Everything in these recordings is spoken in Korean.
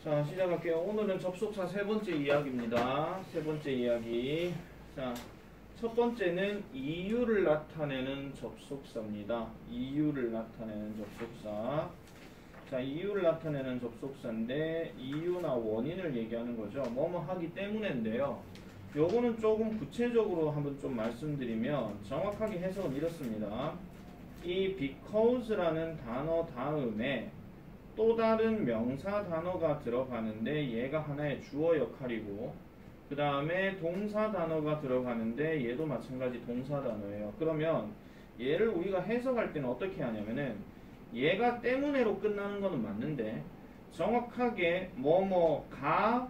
자, 시작할게요. 오늘은 접속사 세 번째 이야기입니다. 세 번째 이야기. 자, 첫 번째는 이유를 나타내는 접속사입니다. 이유를 나타내는 접속사. 자, 이유를 나타내는 접속사인데 이유나 원인을 얘기하는 거죠. 뭐뭐 하기 때문인데요. 요거는 조금 구체적으로 한번 좀 말씀드리면 정확하게 해석은 이렇습니다. 이 because라는 단어 다음에 또 다른 명사 단어가 들어가는데 얘가 하나의 주어 역할이고 그 다음에 동사 단어가 들어가는데 얘도 마찬가지 동사 단어예요. 그러면 얘를 우리가 해석할 때는 어떻게 하냐면은 얘가 때문에로 끝나는 거는 맞는데 정확하게 뭐뭐가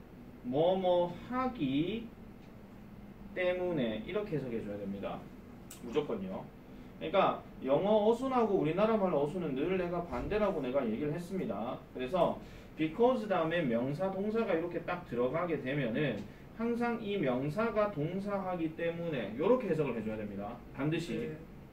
뭐뭐 하기 때문에 이렇게 해석해 줘야 됩니다. 무조건요. 그러니까 영어 어순하고 우리나라 말로 어순은 늘 내가 반대라고 내가 얘기를 했습니다. 그래서 because 다음에 명사 동사가 이렇게 딱 들어가게 되면은 항상 이 명사가 동사하기 때문에 이렇게 해석을 해줘야 됩니다. 반드시.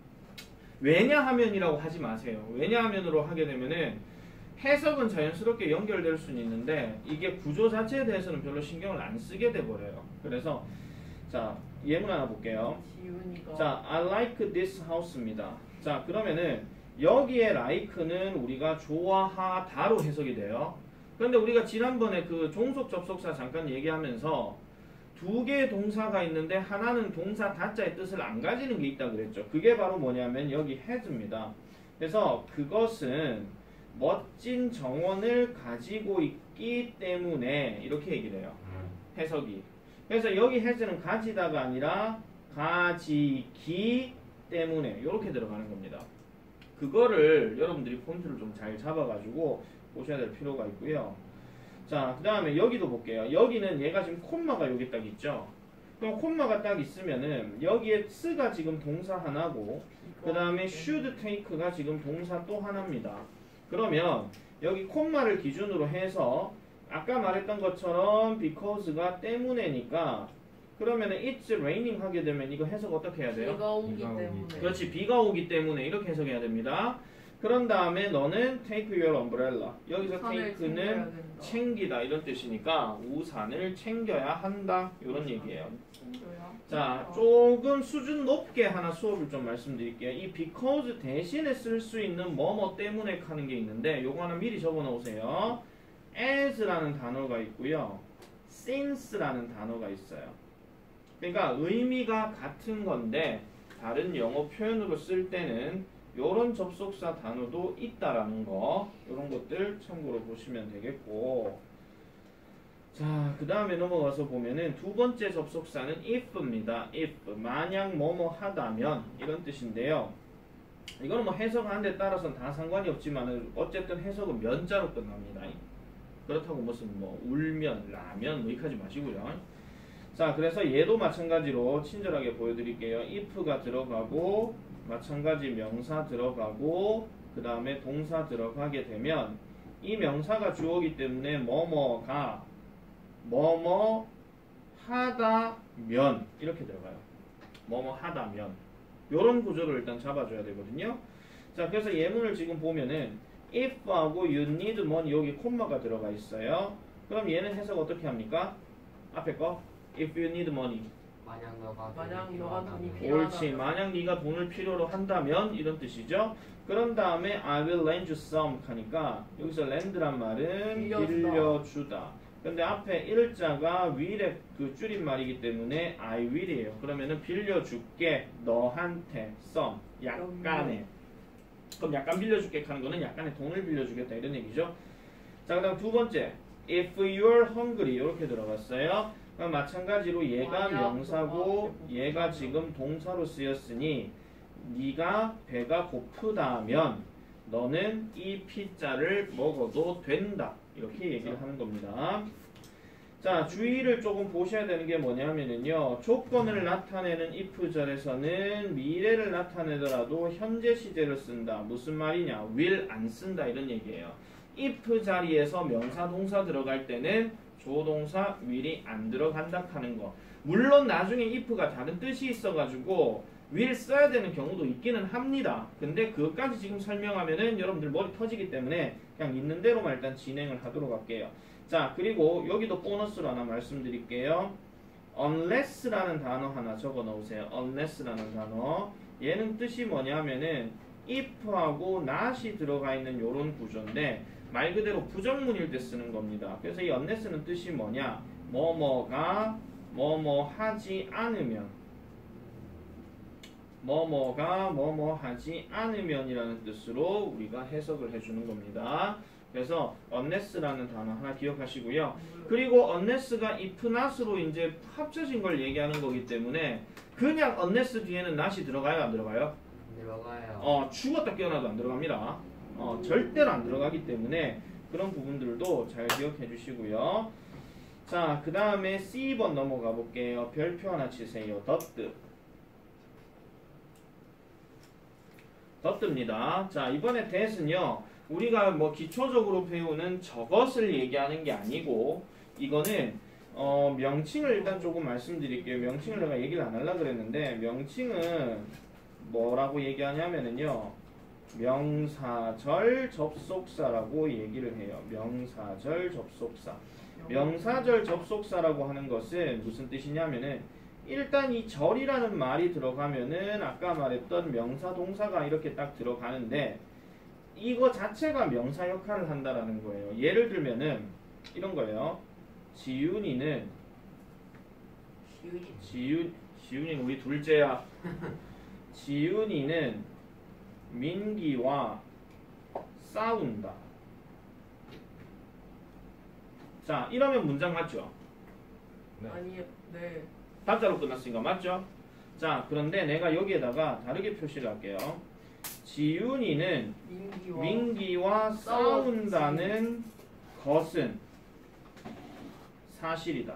왜냐하면이라고 하지 마세요. 왜냐하면으로 하게 되면은 해석은 자연스럽게 연결될 수는 있는데 이게 구조 자체에 대해서는 별로 신경을 안 쓰게 돼버려요. 그래서 자, 예문 하나 볼게요. 자, I like this house입니다. 자, 그러면은 여기에 like는 우리가 좋아하다로 해석이 돼요. 그런데 우리가 지난번에 그 종속 접속사 잠깐 얘기하면서 두 개의 동사가 있는데 하나는 동사 다자의 뜻을 안 가지는 게 있다 그랬죠. 그게 바로 뭐냐면 여기 has입니다. 그래서 그것은 멋진 정원을 가지고 있기 때문에 이렇게 얘기를 해요. 해석이. 그래서 여기 has는 가지다가 아니라 가지기 때문에 이렇게 들어가는 겁니다. 그거를 여러분들이 포인트를 좀 잘 잡아가지고 보셔야 될 필요가 있고요. 자, 그 다음에 여기도 볼게요. 여기는 얘가 지금 콤마가 여기 딱 있죠. 그럼 콤마가 딱 있으면은 여기에 쓰가 지금 동사 하나고 그 다음에 should take가 지금 동사 또 하나입니다. 그러면 여기 콤마를 기준으로 해서 아까 말했던 것처럼 because가 때문에니까 그러면은 it's raining 하게 되면 이거 해석 어떻게 해야 돼요? 비가 오기 때문에. 그렇지, 비가 오기 때문에 이렇게 해석해야 됩니다. 그런 다음에 너는 take your umbrella. 여기서 take는 챙기다 이런 뜻이니까 우산을 챙겨야 한다 이런 얘기예요. 자, 조금 수준 높게 하나 수업을 좀 말씀드릴게요. 이 because 대신에 쓸 수 있는 뭐뭐 때문에 하는 게 있는데 요거 하나 미리 적어 놓으세요. as라는 단어가 있고요. since라는 단어가 있어요. 그러니까 의미가 같은 건데 다른 영어 표현으로 쓸 때는 이런 접속사 단어도 있다라는 거, 이런 것들 참고로 보시면 되겠고, 자, 그 다음에 넘어가서 보면은 두 번째 접속사는 if입니다. if, 만약 뭐뭐 하다면 이런 뜻인데요. 이거는 뭐 해석하는 데 따라서는 다 상관이 없지만 어쨌든 해석은 면자로 끝납니다. 그렇다고 무슨 뭐 울면, 라면 뭐 이렇게 하지 마시고요. 자, 그래서 얘도 마찬가지로 친절하게 보여드릴게요. if가 들어가고 마찬가지 명사 들어가고 그 다음에 동사 들어가게 되면 이 명사가 주어기 때문에 뭐뭐가 뭐뭐 하다면 이렇게 들어가요. 뭐뭐 하다면 요런 구조를 일단 잡아줘야 되거든요. 자, 그래서 예문을 지금 보면은 if하고 you need money 여기 콤마가 들어가 있어요. 그럼 얘는 해석 어떻게 합니까? 앞에 거 if you need money 만약 너가 돈이 필요하다면. 옳지. 만약 네가 돈을 필요로 한다면 이런 뜻이죠. 그런 다음에 I will lend you some 하니까 여기서 lend란 말은 빌려주다. 근데 앞에 일자가 will의 그 줄임말이기 때문에 I will이에요. 그러면은 빌려줄게 너한테 some 약간의. 그럼 약간 빌려줄게 하는 거는 약간의 돈을 빌려주겠다 이런 얘기죠. 자, 그 다음 두 번째 if you're hungry 이렇게 들어갔어요. 그럼 마찬가지로 얘가 명사고 얘가 지금 동사로 쓰였으니 네가 배가 고프다면 너는 이 피자를 먹어도 된다 이렇게 얘기를 하는 겁니다. 자, 주의를 조금 보셔야 되는 게 뭐냐면요, 조건을 나타내는 if 절에서는 미래를 나타내더라도 현재 시제를 쓴다. 무슨 말이냐, will 안 쓴다 이런 얘기예요. if 자리에서 명사 동사 들어갈 때는 조동사 will이 안 들어간다 하는 거. 물론 나중에 if가 다른 뜻이 있어가지고 will 써야 되는 경우도 있기는 합니다. 근데 그것까지 지금 설명하면은 여러분들 머리 터지기 때문에 그냥 있는 대로만 일단 진행을 하도록 할게요. 자, 그리고 여기도 보너스로 하나 말씀드릴게요. unless라는 단어 하나 적어 놓으세요. unless라는 단어. 얘는 뜻이 뭐냐면은 if하고 not이 들어가 있는 요런 구조인데 말 그대로 부정문일 때 쓰는 겁니다. 그래서 이 unless는 뜻이 뭐냐? 뭐뭐가 뭐뭐 하지 않으면, 뭐뭐가 뭐뭐 하지 않으면이라는 뜻으로 우리가 해석을 해주는 겁니다. 그래서 unless라는 단어 하나 기억하시고요. 그리고 unless가 if not으로 이제 합쳐진 걸 얘기하는 거기 때문에 그냥 unless 뒤에는 not이 들어가요, 안 들어가요? 들어가요. 죽었다 깨어나도 안 들어갑니다. 절대로 안 들어가기 때문에 그런 부분들도 잘 기억해 주시고요. 자, 그 다음에 C번 넘어가 볼게요. 별표 하나 치세요. 더트입니다. 자, 이번에 that은요, 우리가 뭐 기초적으로 배우는 저것을 얘기하는 게 아니고, 이거는 명칭을 일단 조금 말씀드릴게요. 명칭을 내가 얘기를 안 하려고 그랬는데, 명칭은 뭐라고 얘기하냐면은요, 명사절 접속사라고 얘기를 해요. 명사절 접속사. 명사절 접속사라고 하는 것은 무슨 뜻이냐면은 일단 이 절이라는 말이 들어가면은 아까 말했던 명사 동사가 이렇게 딱 들어가는데 이거 자체가 명사 역할을 한다라는 거예요. 예를 들면은 이런 거예요. 지윤이는 지윤이는 우리 둘째야. 지윤이는 민기와 싸운다. 자, 이러면 문장 맞죠? 아니요. 네. 답자로 끝났으니까 맞죠? 자, 그런데 내가 여기에다가 다르게 표시를 할게요. 지윤이는 민기와 싸운다는 것은 사실이다.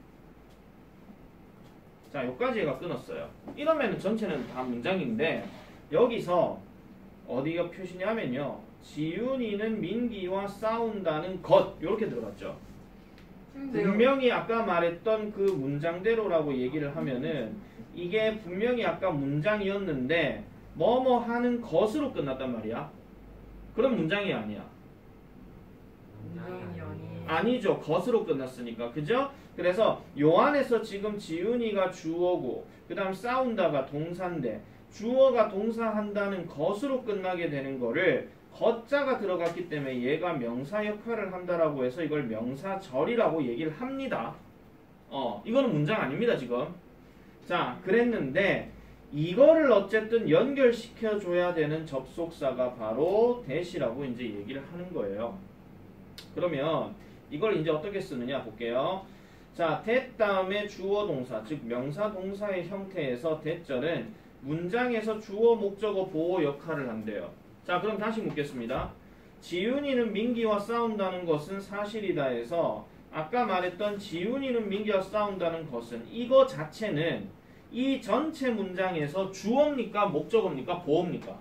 자, 여기까지 얘가 끊었어요. 이러면 전체는 다 문장인데 여기서 어디가 표시냐면요. 지윤이는 민기와 싸운다는 것 이렇게 들어갔죠. 분명히 아까 말했던 그 문장대로라고 얘기를 하면은 이게 분명히 아까 문장이었는데 뭐뭐 하는 것으로 끝났단 말이야. 그럼 문장이 아니야. 문장이 아니에요. 아니죠. 것으로 끝났으니까. 그죠? 그래서 요 안에서 지금 지윤이가 주어고 그 다음 싸운다가 동사인데 주어가 동사한다는 것으로 끝나게 되는 거를 거자가 들어갔기 때문에 얘가 명사 역할을 한다라고 해서 이걸 명사절이라고 얘기를 합니다. 이거는 문장 아닙니다, 지금. 자, 그랬는데 이거를 어쨌든 연결시켜 줘야 되는 접속사가 바로 that이라고 이제 얘기를 하는 거예요. 그러면 이걸 이제 어떻게 쓰느냐 볼게요. 자, that 다음에 주어 동사, 즉 명사 동사의 형태에서 that절은 문장에서 주어 목적어 보호 역할을 한대요. 자, 그럼 다시 묻겠습니다. 지윤이는 민기와 싸운다는 것은 사실이다 해서 아까 말했던 지윤이는 민기와 싸운다는 것은 이거 자체는 이 전체 문장에서 주어입니까? 목적어입니까? 보호입니까?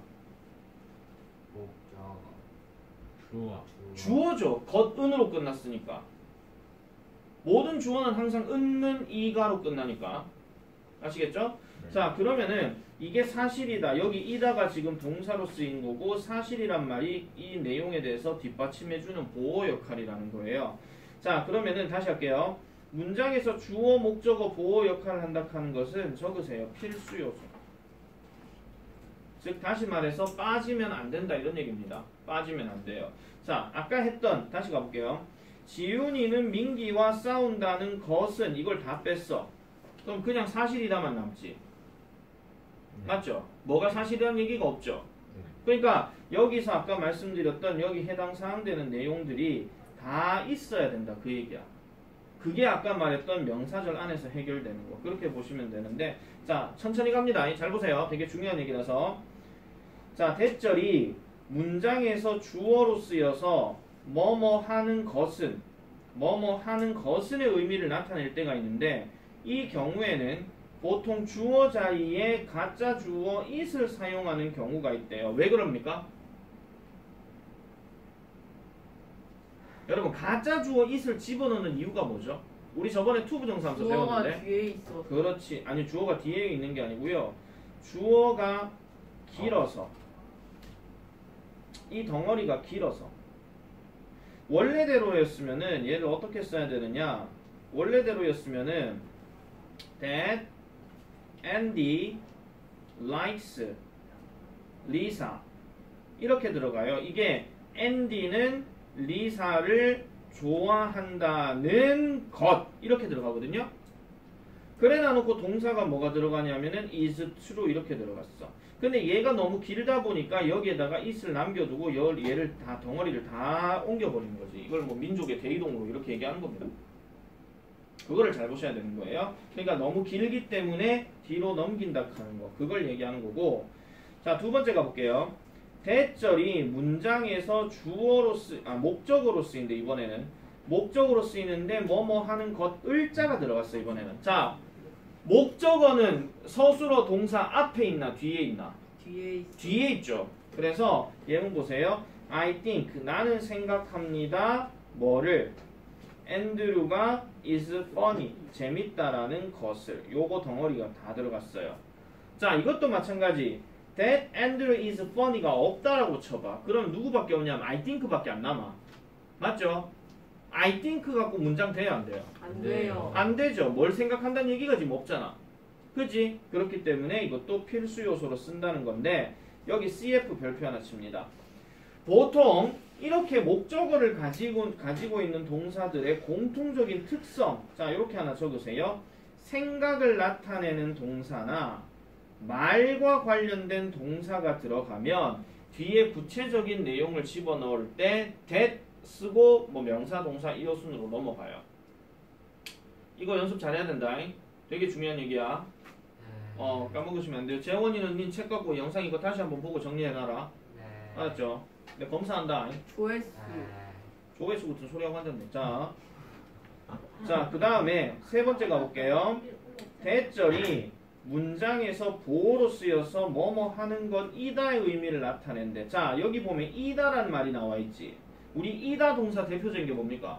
주어죠. 겉은으로 끝났으니까. 모든 주어는 항상 은는 이가로 끝나니까. 아시겠죠? 네. 자, 그러면은 이게 사실이다. 여기 이다가 지금 동사로 쓰인 거고 사실이란 말이 이 내용에 대해서 뒷받침해주는 보호 역할이라는 거예요. 자, 그러면은 다시 할게요. 문장에서 주어, 목적어, 보호 역할을 한다 하는 것은 적으세요. 필수 요소. 즉 다시 말해서 빠지면 안 된다 이런 얘기입니다. 빠지면 안 돼요. 자, 아까 했던 다시 가볼게요. 지윤이는 민기와 싸운다는 것은 이걸 다 뺐어. 그럼 그냥 사실이다만 남지. 맞죠? 뭐가 사실이라는 얘기가 없죠. 그러니까 여기서 아까 말씀드렸던 여기 해당 사항되는 내용들이 다 있어야 된다 그 얘기야. 그게 아까 말했던 명사절 안에서 해결되는 거. 그렇게 보시면 되는데 자, 천천히 갑니다. 잘 보세요. 되게 중요한 얘기라서. 자, that절이 문장에서 주어로 쓰여서 뭐뭐 하는 것은 뭐뭐 하는 것은의 의미를 나타낼 때가 있는데 이 경우에는 보통 주어 자리에 가짜 주어 it을 사용하는 경우가 있대요. 왜 그럽니까? 여러분 가짜 주어 it을 집어넣는 이유가 뭐죠? 우리 저번에 투 부정사함수 배웠는데 주어가 뒤에 있어. 그렇지. 아니 주어가 뒤에 있는 게 아니고요. 주어가 길어서 이 덩어리가 길어서 원래대로였으면은 얘를 어떻게 써야 되느냐? 원래대로였으면은 that Andy likes Lisa 이렇게 들어가요. 이게 Andy는 리사를 좋아한다는 것 이렇게 들어가거든요. 그래 놔놓고 동사가 뭐가 들어가냐면은 is true 이렇게 들어갔어. 근데 얘가 너무 길다 보니까 여기에다가 is를 남겨두고 얘를 다 덩어리를 다 옮겨버리는 거지. 이걸 뭐 민족의 대이동으로 이렇게 얘기하는 겁니다. 그거를 잘 보셔야 되는 거예요. 그러니까 너무 길기 때문에 뒤로 넘긴다 하는 거. 그걸 얘기하는 거고. 자, 두 번째 가볼게요. 대절이 문장에서 목적어로 쓰이는데 이번에는 목적어로 쓰이는데 뭐뭐 하는 것 을자가 들어갔어 이번에는. 자, 목적어는 서술어 동사 앞에 있나 뒤에 있나? 뒤에 있죠. 그래서 예문 보세요. I think 나는 생각합니다. 뭐를? 앤드류가 is funny 재밌다라는 것을 요거 덩어리가 다 들어갔어요. 자, 이것도 마찬가지. That Andrew is funny가 없다라고 쳐봐. 그럼 누구밖에 없냐면 I think밖에 안 남아. 맞죠? I think 갖고 문장 돼요 안 돼요? 안 돼요. 안 되죠. 뭘 생각한다는 얘기가 지금 없잖아. 그지? 그렇기 때문에 이것도 필수 요소로 쓴다는 건데 여기 CF 별표 하나 칩니다. 보통 이렇게 목적어를 가지고 있는 동사들의 공통적인 특성. 자, 이렇게 하나 적으세요. 생각을 나타내는 동사나 말과 관련된 동사가 들어가면 뒤에 구체적인 내용을 집어넣을 때 that 쓰고 뭐 명사, 동사, 이어순으로 넘어가요. 이거 연습 잘해야 된다. 되게 중요한 얘기야. 까먹으시면 안 돼요. 재원이는 니 책 갖고 영상 이거 다시 한번 보고 정리해놔라. 알았죠? 내가 검사한다. 조회수. 조회수 같은 소리하고 앉았네. 자, 그 다음에 세 번째 가볼게요. 대절이 문장에서 보어로 쓰여서 뭐뭐 하는 것이다의 의미를 나타낸대. 자, 여기 보면 이다란 말이 나와 있지. 우리 이다 동사 대표적인 게 뭡니까?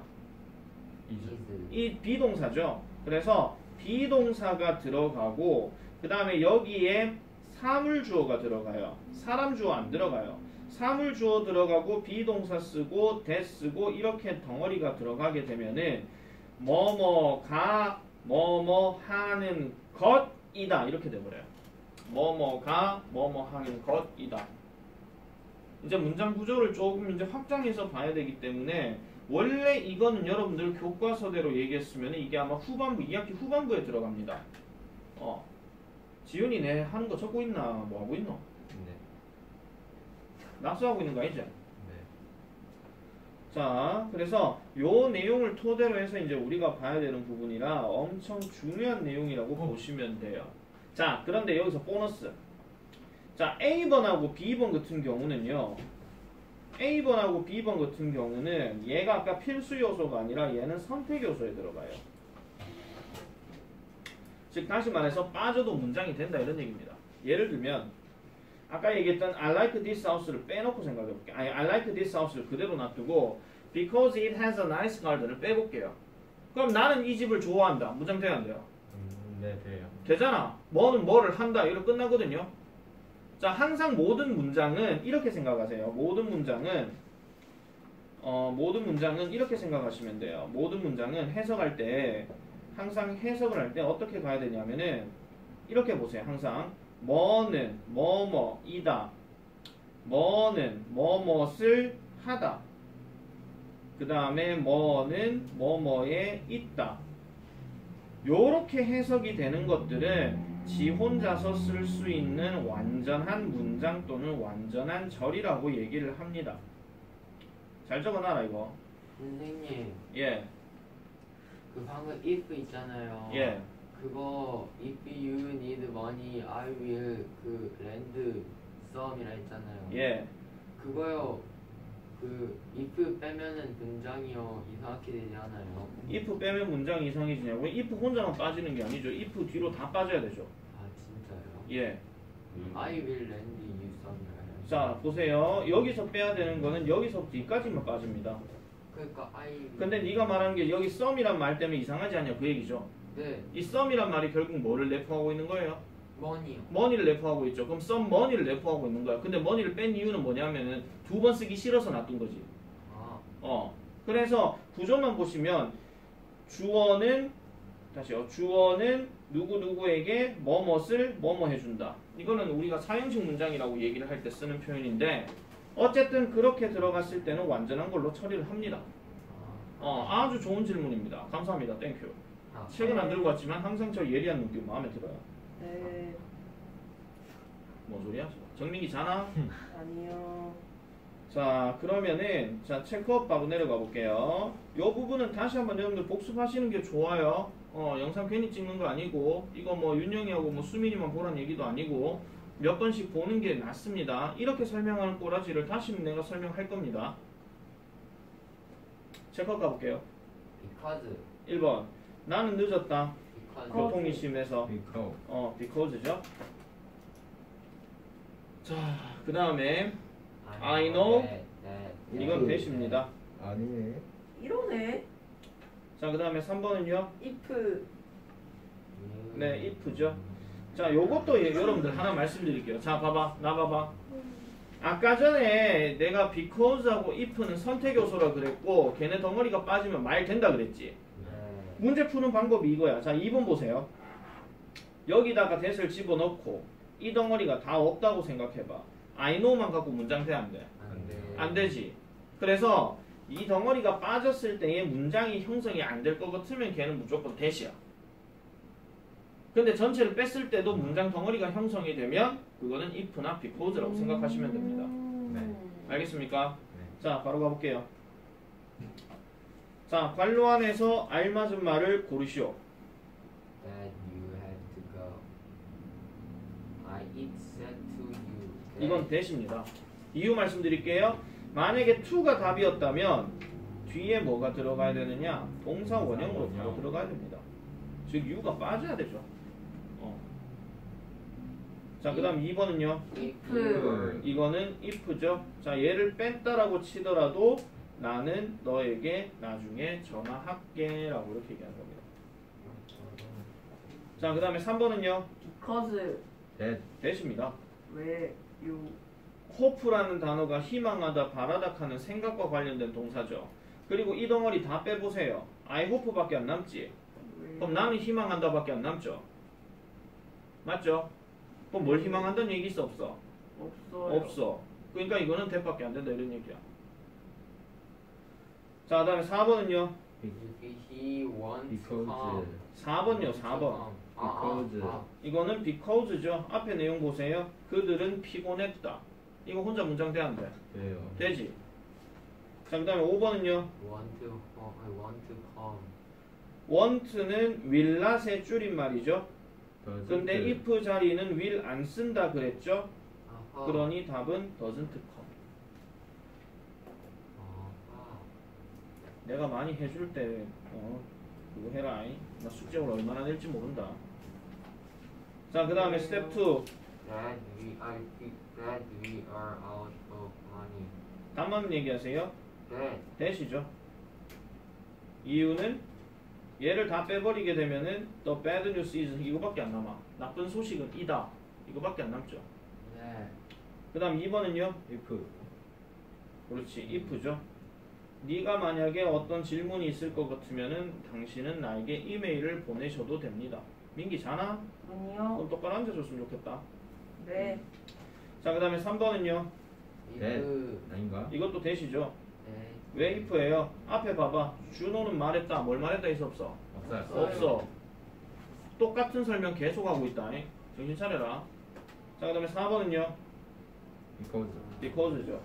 이 비동사죠. 그래서 비동사가 들어가고 그 다음에 여기에 사물주어가 들어가요. 사람주어 안 들어가요. 사물주어 들어가고 비동사 쓰고 대 쓰고 이렇게 덩어리가 들어가게 되면은 뭐뭐가 뭐뭐 하는 것이다 이렇게 돼버려요. 뭐뭐가 뭐뭐 하는 것이다. 이제 문장 구조를 조금 이제 확장해서 봐야 되기 때문에 원래 이거는 여러분들 교과서대로 얘기했으면 이게 아마 후반부 2학기 후반부에 들어갑니다. 지훈이 내 하는 거 적고 있나? 뭐 하고 있노? 네. 낙서하고 있는 거 아니지? 네. 자, 그래서 요 내용을 토대로 해서 이제 우리가 봐야 되는 부분이라 엄청 중요한 내용이라고 보시면 돼요. 자, 그런데 여기서 보너스. 자, A번하고 B번 같은 경우는요. A번하고 B번 같은 경우는 얘가 아까 필수 요소가 아니라 얘는 선택 요소에 들어가요. 즉 다시 말해서 빠져도 문장이 된다 이런 얘기입니다. 예를 들면 아까 얘기했던 I like this house를 빼놓고 생각해볼게요. 아니, I like this house를 그대로 놔두고 because it has a nice garden을 빼볼게요. 그럼 나는 이 집을 좋아한다. 문장 돼야 안 돼요? 네, 돼요. 되잖아. 뭐는 뭐를 한다. 이렇게 끝나거든요. 자, 항상 모든 문장은 이렇게 생각하세요. 모든 문장은 이렇게 생각하시면 돼요. 모든 문장은 해석할 때 항상 해석을 할 때 어떻게 가야 되냐면은 이렇게 보세요. 항상 뭐는 뭐뭐이다. 뭐는 뭐뭇을 하다. 그 다음에 뭐는 뭐뭐에 있다. 요렇게 해석이 되는 것들은 지 혼자서 쓸 수 있는 완전한 문장 또는 완전한 절이라고 얘기를 합니다. 잘 적어놔라 이거. 선생님, 예. 그 방금 if 있잖아요. 예. 그거 if you need money, I will 그 lend some이라 했잖아요. 예. 그거요. 그 if 빼면은 문장이요 이상하게 되지 않아요? if 빼면 문장이 이상해지냐고? if 혼자만 빠지는 게 아니죠. if 뒤로 다 빠져야 되죠. 아 진짜요? 예. I will lend you some이라요. 자, 보세요. 여기서 빼야 되는 거는 여기서부터 뒤까지만 빠집니다. 그러니까 I. 근데 네가 말하는 게 여기 썸이란 말 때문에 이상하지 않냐 그 얘기죠. 네. 이 썸이란 말이 결국 뭐를 내포하고 있는 거예요? money요. 머니를 내포하고 있죠. 그럼 썸 머니를 내포하고 있는 거야. 근데 머니를 뺀 이유는 뭐냐면은 두 번 쓰기 싫어서 놔둔 거지. 아. 그래서 구조만 보시면 주어는 다시요. 주어는 누구누구에게 뭐뭇을 뭐뭐 해준다. 이거는 우리가 사형식 문장이라고 얘기를 할 때 쓰는 표현인데 어쨌든 그렇게 들어갔을 때는 완전한 걸로 처리를 합니다. 아주 좋은 질문입니다. 감사합니다. 땡큐. 책은 안 들고 왔지만 항상 저 예리한 눈빛 마음에 들어요. 네. 뭔 소리야? 정민기 자나? 아니요. 자 그러면은 자 체크업 바로 내려가 볼게요. 이 부분은 다시 한번 여러분들 복습하시는 게 좋아요. 영상 괜히 찍는 거 아니고 이거 뭐 윤영이하고 뭐 수민이만 보란 얘기도 아니고 몇 번씩 보는 게 낫습니다. 이렇게 설명하는 꼬라지를 다시 내가 설명할 겁니다. 체크업 가볼게요. because 1번 나는 늦었다. because 교통이 심해서 because because죠. 자 그 다음에 I know 이건 대시입니다. 아니네. 이러네. 자 그 다음에 3번은요. if. 네 if죠. 자 요것도 여러분들 하나 말씀드릴게요. 자 봐봐 나 봐봐. 아까 전에 내가 because하고 if는 선택 요소라 그랬고 걔네 덩어리가 빠지면 말 된다 그랬지. 문제 푸는 방법이 이거야. 자 2번 보세요. 여기다가 that을 집어넣고 이 덩어리가 다 없다고 생각해봐. I know만 갖고 문장 돼 안 돼? 안 되지. 그래서 이 덩어리가 빠졌을 때의 문장이 형성이 안 될 것 같으면 걔는 무조건 that이야. 근데 전체를 뺐을 때도 문장 덩어리가 형성이 되면 그거는 if나 because라고 생각하시면 됩니다. 네. 알겠습니까? 네. 자 바로 가볼게요. 자 관로 안에서 알맞은 말을 고르시오. that you had to go. It said to you. 이건 that입니다. 이유 말씀드릴게요. 만약에 to가 답이었다면 뒤에 뭐가 들어가야 되느냐? 동사 원형으로 바로 들어가야 됩니다. 즉 you가 빠져야 되죠. 자 그 다음 2번은요. if. 이거는 if죠. 자 얘를 뺐다라고 치더라도 나는 너에게 나중에 전화할게 라고 이렇게 얘기하는 겁니다. 자 그 다음에 3번은요. because. that that입니다. 왜 you. hope라는 단어가 희망하다, 바라다 하는 생각과 관련된 동사죠. 그리고 이 덩어리 다 빼보세요. I hope밖에 안 남지. 그럼 나는 희망한다 밖에 안 남죠. 맞죠? 그럼 뭘 희망한다는 얘기 있어 없어? 없어요. 없어. 그러니까 이거는 that밖에 안 된다 이런 얘기야. 자 그 다음에 4번은요. He wants to come. because 4번요 4번. because 이거는 because죠. 앞에 내용 보세요. 그들은 피곤했다. 이거 혼자 문장 돼 안 돼? 돼요. 되지. 자 그 다음에 5번은요. want to come. want는 will not의 줄임말이죠. doesn't 근데 if 자리는 will 안 쓴다 그랬죠. 아하. 그러니 답은 doesn't come. 아하. 내가 많이 해줄 때 그거 해라. 나 숙제를 얼마나 낼지 모른다. 자 그 다음에 스텝 2. That we are out of money. 답만 얘기하세요. That that이죠. 이유는 얘를 다 빼버리게 되면은 the bad news is 이거밖에 안 남아. 나쁜 소식은 이다. 이거밖에 안 남죠. 네. 그 다음 2번은요. if 그렇지. if죠. 네가 만약에 어떤 질문이 있을 것 같으면은 당신은 나에게 이메일을 보내셔도 됩니다. 민기 자나? 아니요. 그럼 똑바로 앉아줬으면 좋겠다. 네. 자 그 다음에 3번은요. if 아닌가? 이것도 that이죠. 네. 왜 if예요? 앞에 봐봐. 준호는 말했다. 뭘 말했다 있어 없어? 없어요. 없어. 똑같은 설명 계속하고 있다. 정신 차려라. 자 그 다음에 4번은요. because because죠.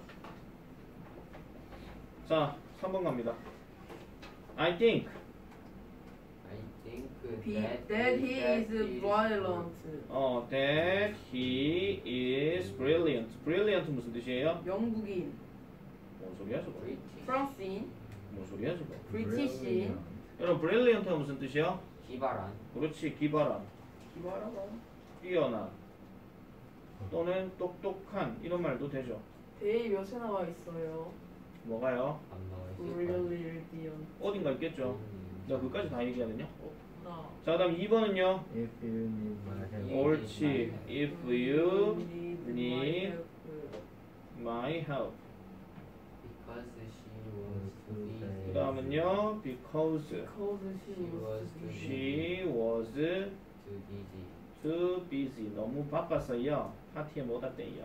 자 3번 갑니다. I think I think that he is violent. that he is brilliant. brilliant 무슨 뜻이에요? 영국인. 뭔 소리야 저거? 프랑스인. 뭔 소리야 저거? 브리티시인. 여러분 brilliant가 무슨 뜻이야? 기발한. 그렇지 기발한, 기발하다. 뛰어난 또는 똑똑한 이런 말도 되죠. 대에 몇에 나와 있어요? 뭐가요? 안 나와 brilliant. 어딘가 있겠죠. 내가 그까지 다 얘기해야 되냐? 없나. 자 그다음 2번은요. if you need my help 옳지. If you need help. my help. Because she wants to be 그 다음은요 because Because She was she was she was too busy. too busy. 너무 바빴어요. 파티에 못 왔대요.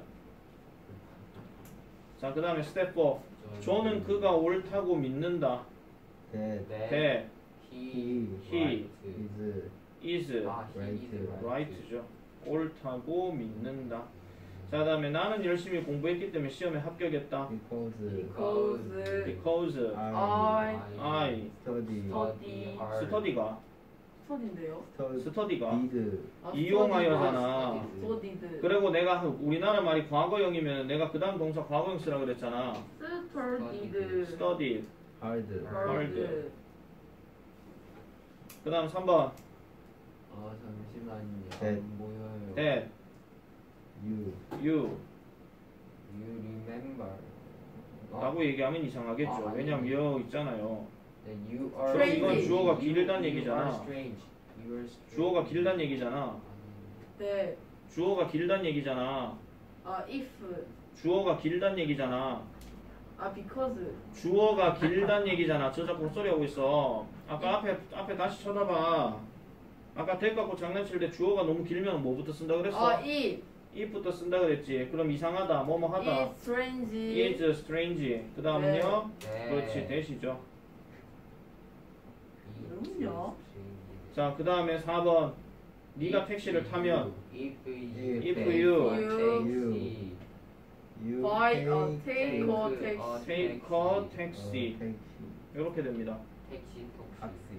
자, 그 다음에 스텝 4. 존은 그가 옳다고 믿는다. That 대 he he is is 아, he is right죠. 옳다고 믿는다. 자, 그 다음에 나는 열심히 공부했기 때문에 시험에 합격했다. because Because I study 스터디가 스터디인데요? 스터디가 did 아, 이용하여잖아. 스터디드. 그리고 내가 우리나라 말이 과거형이면 내가 그 다음 동사 과거형 쓰라 그랬잖아. 스터디드. studied. hard hard. 그 다음 3번. 잠시만요. 네. 안 보여요. that you you You remember. 라고 얘기하면 이상하겠죠. 아, 아니. 왜냐면 you 있잖아요. That you are 그럼 이건 Strange. 주어가 길다는 You 얘기잖아. are strange. You are strange. 주어가 길다는 얘기잖아. 네. 주어가 길다는 얘기잖아. 아, if. 주어가 길다는 얘기잖아. 아, because. 주어가 길다는 얘기잖아. 저 자꾸 헛소리 하고 있어. 아까 앞에 다시 쳐다봐. 아까 대 갖고 장난칠 때 주어가 너무 길면 뭐부터 쓴다 그랬어? 아, it. if부터 쓴다 그랬지. 그럼 이상하다. 뭐뭐 하다. It's strange. is strange. 그 다음은요. 네. 그렇지. 대시죠. 그럼요. 자, 그 다음에 4번. 네가 택시를 타면 If If you you Buy a take take a taxi. take a taxi. taxi 이렇게 됩니다. 택시 taxi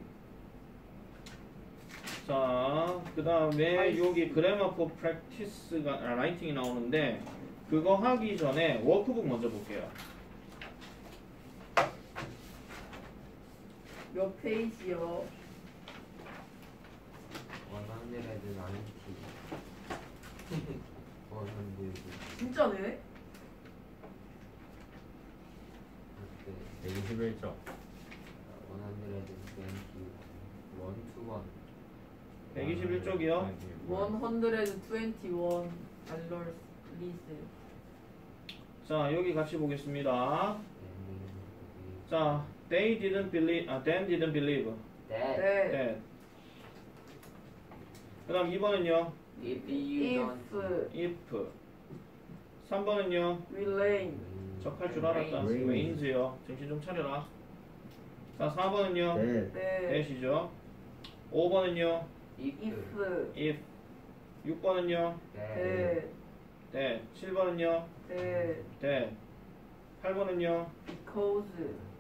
자, 그 다음에 여기 grammar for practice가 라이팅이 나오는데 그거 하기 전에 워크북 먼저 볼게요. 몇 페이지요? 190. 진짜네? 121쪽 121쪽이요. 121 달러 리스. 자, 여기 같이 보겠습니다. 자, they didn't believe, them didn't believe 네. 네. that. 그 다음 2번은요. If you don't If. 3번은요. Remain. 적할 줄 알았다. Rains. rains요. 정신 좀 차려라. 자, 4번은요. that 네. that이죠. 5번은요. if If. if. 6번은요. 네. that. 7번은요. 네. that. 8번은요. Because.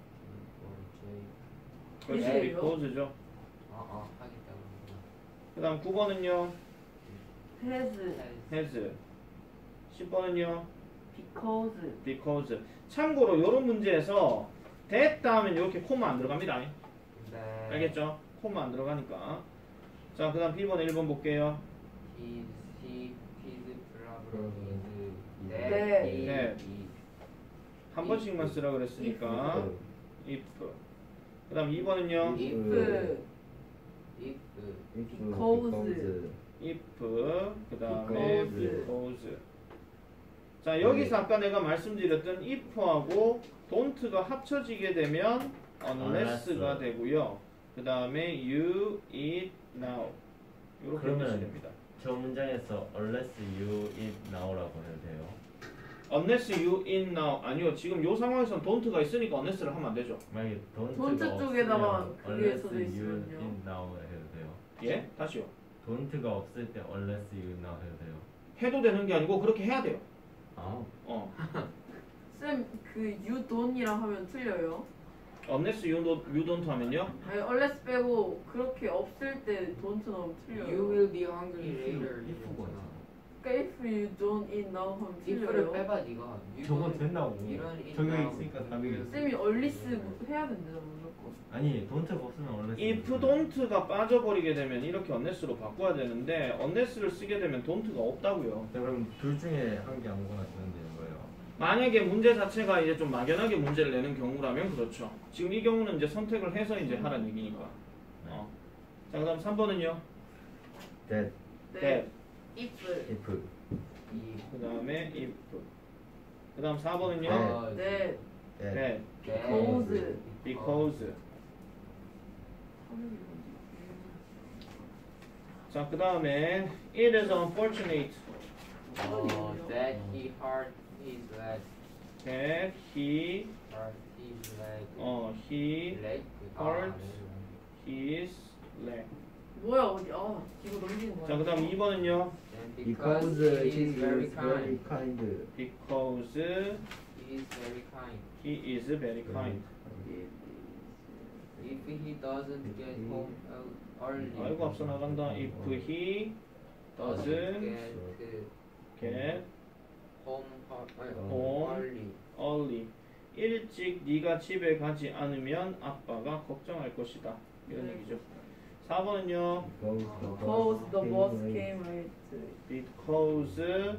그렇지. 이세요? because죠. 하겠다. 그 다음 9번은요. Has. has. 10번은요. Because. because. 참고로 이런 문제에서 됐다 하면 이렇게 코마 안 들어갑니다. 네. 알겠죠? 코마 안 들어가니까. 자, 그 다음 B번 1번 볼게요. He, his problem is 네. that 네. he 한 번씩만 쓰라 그랬으니까 if. 그 다음 2번은요. If. if Because. if. 그 다음에 Because. because. 자, 여기서 아까 내가 말씀드렸던 if하고 don't가 합쳐지게 되면 unless가 되고요. 그 다음에 you eat now. 이렇게 그러면 해주시면 됩니다. 저 문장에서 unless you eat now라고 해도 돼요. unless you eat now. 아니요. 지금 이 상황에서는 don't가 있으니까 unless를 하면 안 되죠. 만약에 don't don't가 쪽에다가 없으면 그게 unless 써져 you 있으면요. eat now 해도 돼요. 예? 다시요. don't가 없을 때 unless you eat now 해도 돼요. 해도 되는 게 아니고 그렇게 해야 돼요. 아, 쌤, 그 you don't이랑 하면 틀려요. unless you don't 하면요. 아니, unless 빼고 그렇게 없을 때 don't 넣으면 틀려요. you will be hungry later. if거나. 그러니까 if you don't eat now 하면 if를 틀려요. 빼봐 네가. 저거 된다고. 이런 it 저게 now. 있으니까 답이. 쌤이 얼리스 해야 된대요, 무조건. 아니 don't가 없으면 unless. if don't가 빠져버리게 되면 이렇게 unless로 바꿔야 되는데 unless를 쓰게 되면 don't가 없다고요. 그럼 둘 중에 한 개 아무거나 쓰면 되는 거예요. 만약에 문제 자체가 이제 좀 막연하게 문제를 내는 경우라면 그렇죠. 지금 이 경우는 이제 선택을 해서 이제 하라는 얘기니까. 자, 그다음 3번은요. that that. if. if 그다음에 if. 그다음 4번은요. 아, 네. that because. because. 자, 그 다음에 it is unfortunate that he hurt his leg. that he Hurt his leg. he leg. hurt his leg. 뭐야 어디? 아 이거 넘기는 거야. 자, 그 다음 2번은요. because he he is very is very kind. kind. because He is very kind. he is very kind. If he doesn't get home early. 아이고 앞서 나간다. if he doesn't get home home early. early 일찍 네가 집에 가지 않으면 아빠가 걱정할 것이다. 이런 얘기죠. 4번은요. Because the bus came late. because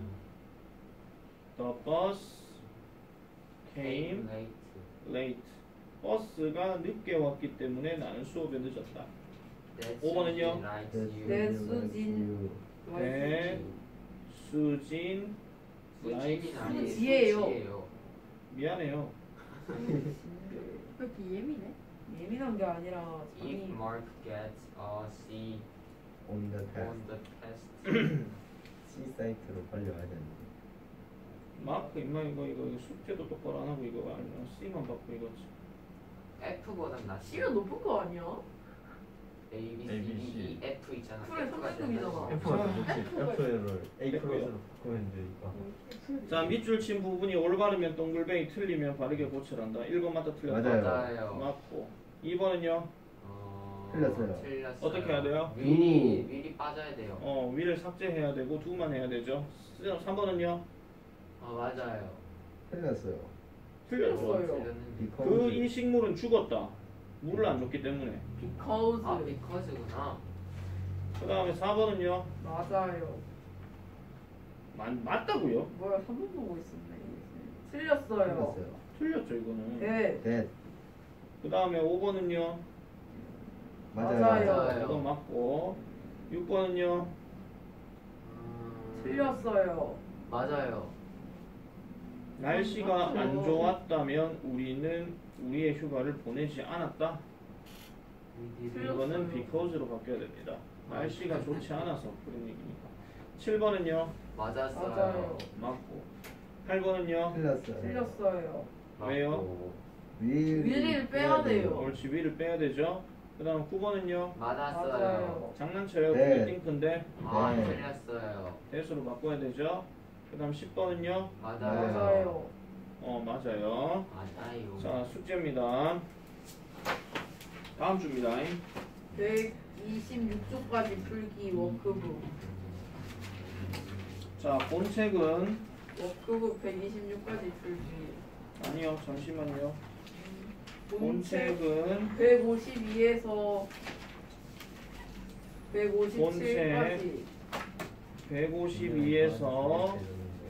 the bus came late. late. 버스가 늦게 왔기 때문에 나는 수업에 늦었다. That 5번은요? Susan likes 네, you. 수진. 수진 likes 수진이 아니에요. 수지예요. 미안해요. 왜 이렇게 예민해? 예민한 게 아니라 If 자기 Mark gets a C on the on test. the test, C 사이트로 빨리 와야 되는데. 마크 임마 이거 숙제도 똑바로 안 하고 이거 아니면 C만 받고 이거 F보다 낫지. C가 높은 거 아니야? A, B, C, A, B, D, C. E, F 있잖아. 그래, F까지 삼등급이잖아. 안 F가 나지. 좋지. F를 A 플러스로 바꾸면 되니까. 자, 밑줄 친 부분이 올바르면 동글뱅이 틀리면 바르게 고쳐란다. 1번 맞다 틀렸다. 맞아요. 맞아요. 맞고 2번은요. 틀렸어요. 틀렸어요. 어떻게 해야 돼요? 미리 빠져야 돼요. 위를 삭제해야 되고 두만 해야 되죠. 3번은요. 맞아요. 틀렸어요. 틀렸죠. 틀렸어요. 틀렸는데. 그 이 식물은 죽었다. 물을 안 줬기 때문에. Because. because구나. 그 다음에 4번은요. 맞아요. 맞다고요? 뭐야 3번 보고 있었네. 틀렸어요. 틀렸어요. 틀렸죠 이거는. 네. that 그 다음에 5번은요. 맞아요. 이거 맞고 6번은요. 틀렸어요. 맞아요. 날씨가 맞죠. 안 좋았다면 우리는 우리의 휴가를 보내지 않았다. 틀렸어요. 이거는 because로 바뀌어야 됩니다. 날씨가 좋지 않아서 그런 얘기니까. 7번은요. 맞았어요. 맞아요. 맞고 8번은요. 틀렸어요. 틀렸어요. 왜요? 위를 빼야 돼요. 옳지 위를 빼야 되죠. 그 다음 9번은요. 맞았어요. 맞아요. 장난쳐요. 네. 띵크인데 네. 틀렸어요. 대수로 바꿔야 되죠. 그 다음 10번은요. 맞아요. 맞아요. 맞아요. 자 숙제입니다. 다음 주입니다. 126쪽까지 풀기 워크북. 자 본책은 워크북 126까지 풀기. 아니요 잠시만요. 본책 본책은 152에서 157까지. 152에서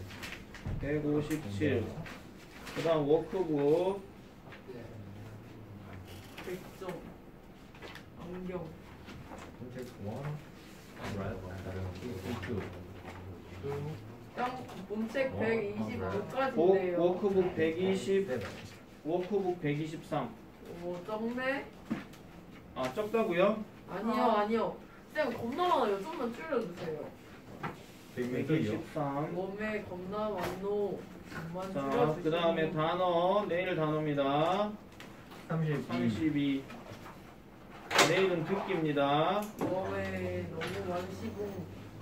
157. 그 다음 워크북 100점. 안경. 본책 125까지인데요. 워크북 120 워크북 123. 오, 적네? 아 적다고요? 아니요. 쌤 겁나 많아요. 좀만 줄여주세요. 123. 몸에 겁나 많노. 좀만 자, 줄여주세요. 그 다음에 단어, 내일 단어입니다. 32. 32. 내일은 듣기입니다. 몸에 너무 많시고.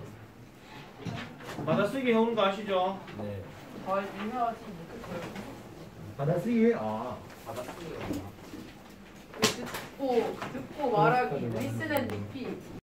받아쓰기 해오는 거 아시죠? 네. 잘 이해하지 못했어요. 받아쓰기. 받았어요. 듣고 말하기. listen and repeat.